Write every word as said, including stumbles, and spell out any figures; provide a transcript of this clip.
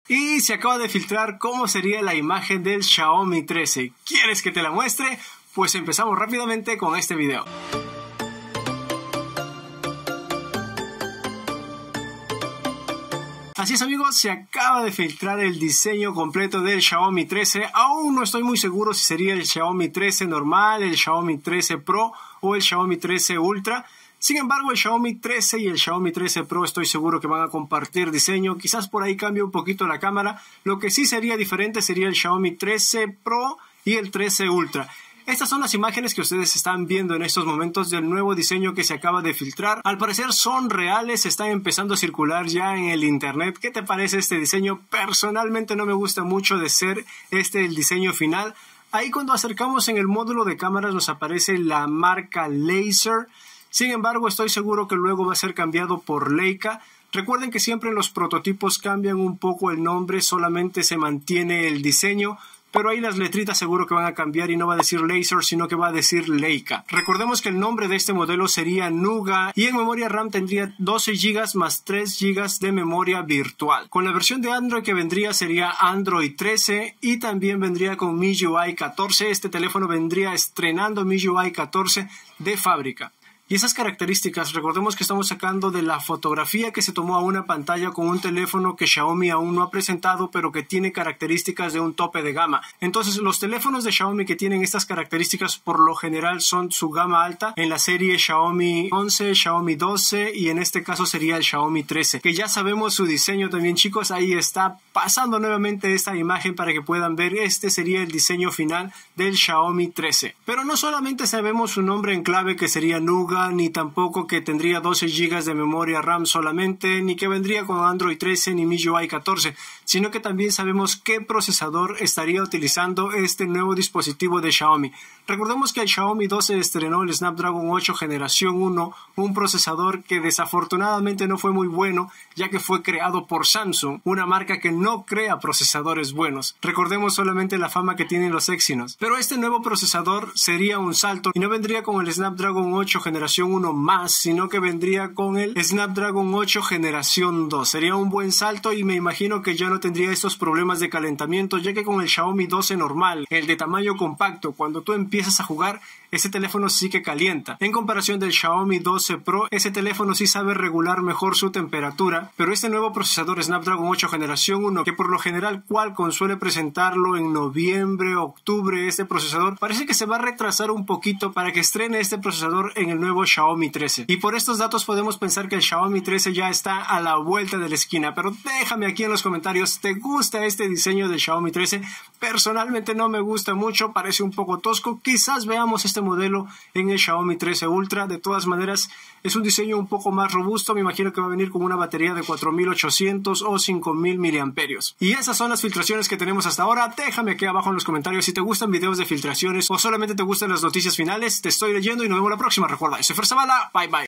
Y se acaba de filtrar cómo sería la imagen del Xiaomi trece. ¿Quieres que te la muestre? Pues empezamos rápidamente con este video. Así es, amigos, se acaba de filtrar el diseño completo del Xiaomi trece. Aún no estoy muy seguro si sería el Xiaomi trece normal, el Xiaomi trece Pro o el Xiaomi trece Ultra. Sin embargo, el Xiaomi trece y el Xiaomi trece Pro estoy seguro que van a compartir diseño. Quizás por ahí cambie un poquito la cámara. Lo que sí sería diferente sería el Xiaomi trece Pro y el trece Ultra. Estas son las imágenes que ustedes están viendo en estos momentos del nuevo diseño que se acaba de filtrar. Al parecer son reales, están empezando a circular ya en el internet. ¿Qué te parece este diseño? Personalmente no me gusta mucho de ser este el diseño final. Ahí cuando acercamos en el módulo de cámaras nos aparece la marca Laser. Sin embargo, estoy seguro que luego va a ser cambiado por Leica. Recuerden que siempre en los prototipos cambian un poco el nombre, solamente se mantiene el diseño. Pero ahí las letritas seguro que van a cambiar y no va a decir Laser, sino que va a decir Leica. Recordemos que el nombre de este modelo sería Nougat y en memoria RAM tendría doce gigas más tres gigas de memoria virtual. Con la versión de Android que vendría sería Android trece y también vendría con M I U I catorce. Este teléfono vendría estrenando M I U I catorce de fábrica. Y esas características, recordemos que estamos sacando de la fotografía que se tomó a una pantalla con un teléfono que Xiaomi aún no ha presentado, pero que tiene características de un tope de gama. Entonces, los teléfonos de Xiaomi que tienen estas características por lo general son su gama alta en la serie Xiaomi once, Xiaomi doce y en este caso sería el Xiaomi trece, que ya sabemos su diseño también, chicos. Ahí está pasando nuevamente esta imagen para que puedan ver. Este sería el diseño final del Xiaomi trece. Pero no solamente sabemos su nombre en clave, que sería Nougat, ni tampoco que tendría doce gigas de memoria RAM solamente, ni que vendría con Android trece ni M I U I catorce, sino que también sabemos qué procesador estaría utilizando este nuevo dispositivo de Xiaomi. Recordemos que el Xiaomi doce estrenó el Snapdragon ocho generación uno, un procesador que desafortunadamente no fue muy bueno, ya que fue creado por Samsung, una marca que no crea procesadores buenos. Recordemos solamente la fama que tienen los Exynos. Pero este nuevo procesador sería un salto y no vendría con el Snapdragon ocho generación uno más, sino que vendría con el Snapdragon ocho generación dos. Sería un buen salto y me imagino que ya no tendría estos problemas de calentamiento, ya que con el Xiaomi doce normal, el de tamaño compacto, cuando tú empiezas a jugar, ese teléfono sí que calienta. En comparación del Xiaomi doce Pro, ese teléfono sí sabe regular mejor su temperatura, pero este nuevo procesador Snapdragon ocho generación uno, que por lo general Qualcomm suele presentarlo en noviembre, octubre, este procesador parece que se va a retrasar un poquito para que estrene este procesador en el nuevo Xiaomi trece. Y por estos datos podemos pensar que el Xiaomi trece ya está a la vuelta de la esquina. Pero déjame aquí en los comentarios, ¿te gusta este diseño del Xiaomi trece? Personalmente no me gusta mucho, parece un poco tosco. Quizás veamos este modelo en el Xiaomi trece Ultra. De todas maneras, es un diseño un poco más robusto. Me imagino que va a venir con una batería de cuatro mil ochocientos o cinco mil miliamperios. Y esas son las filtraciones que tenemos hasta ahora. Déjame aquí abajo en los comentarios si te gustan videos de filtraciones o solamente te gustan las noticias finales. Te estoy leyendo y nos vemos la próxima. Recuerda, soy Fer Zavala. Bye bye.